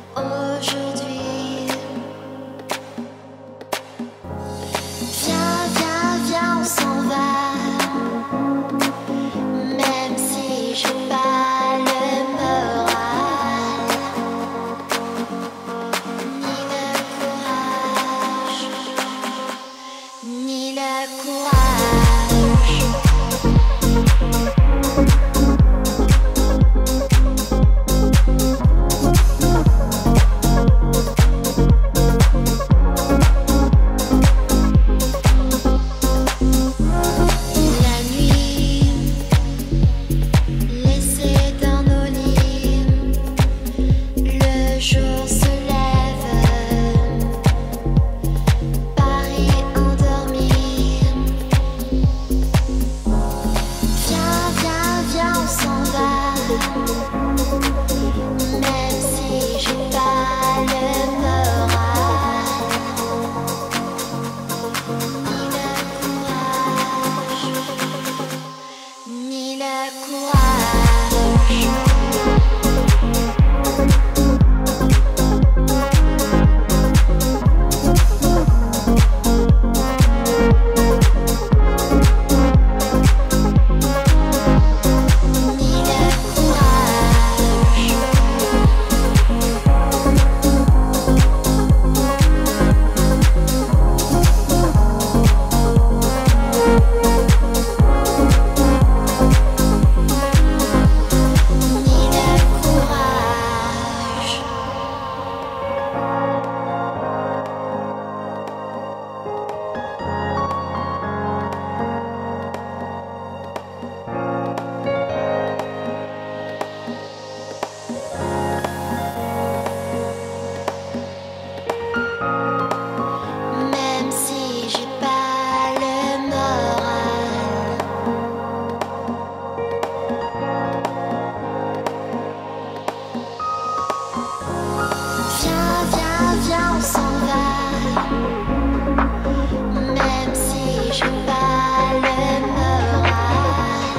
aujourd'hui. Viens, viens, viens, on s'en va. Même si j'ai pas le moral, ni le courage, ni le courage. La nuit, laissée dans nos lits, le jour se lève, Paris endormi. Viens, viens, viens, on s'en va. Même si j'ai pas le moral, ni le courage, ni le même si j'ai pas le moral. Viens, viens, viens, on s'en va. Même si j'ai pas le moral,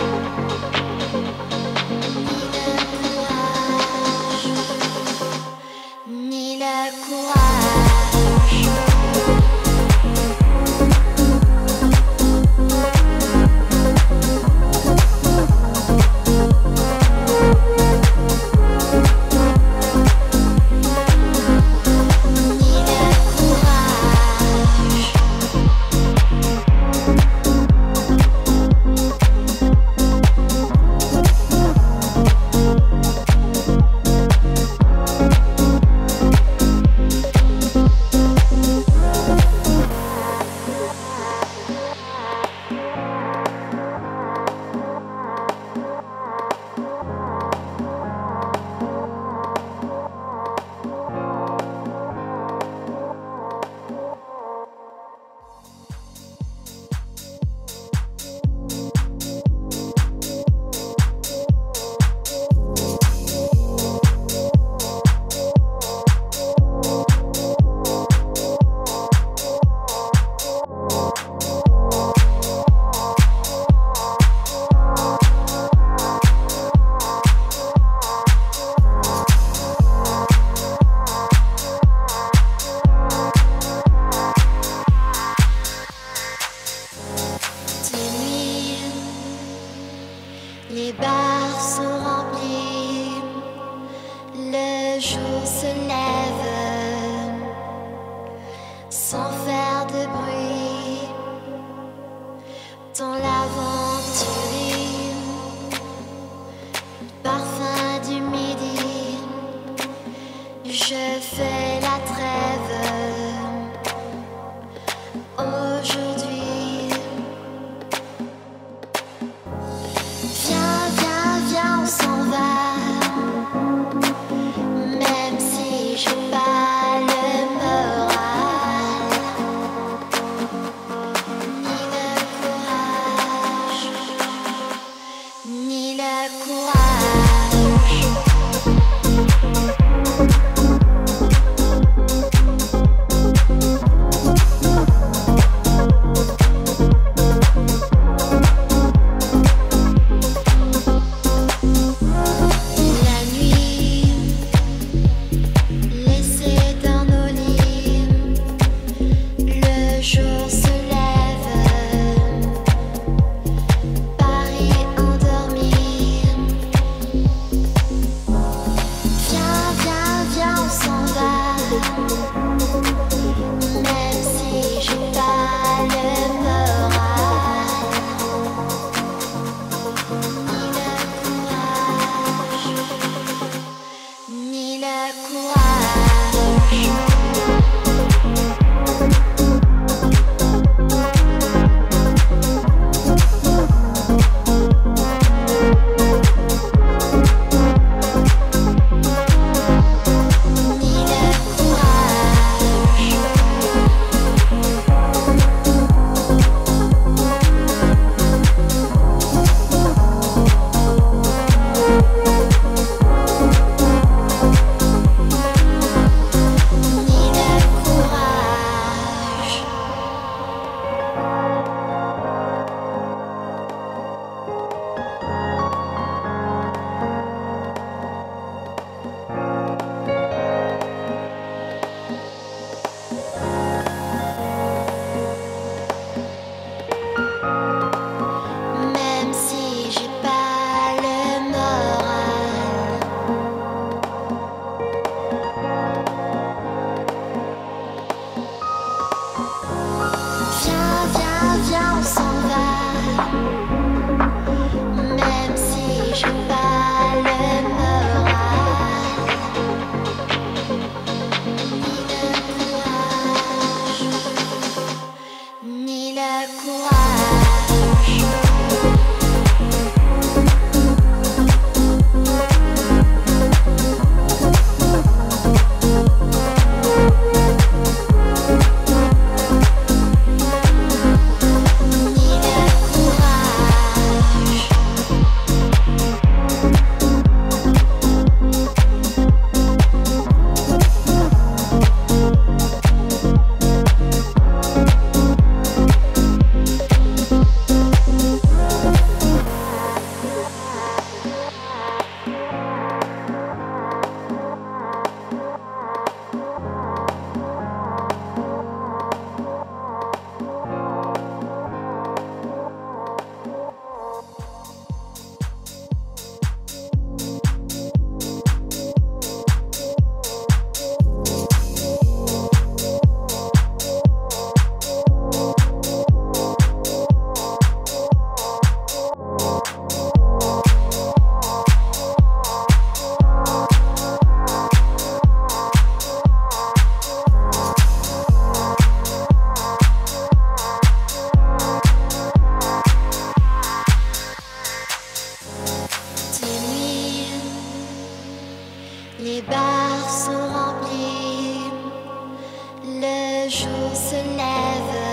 ni le courage, ni le courage. Ni le courage. De nuit, les bars sont remplis, le jour se lève sans faire de bruit. Dans l'aventure, parfum du midi, je fais la trêve aujourd'hui. Viens, viens, viens, on s'en va. Même si j'ai pas le moral, ni le courage, ni le courage. Même si j'ai pas le moral, viens, viens, viens, on s'en va. Même si j'ai pas le moral, ni le courage. Les bars sont remplis, le jour se lève.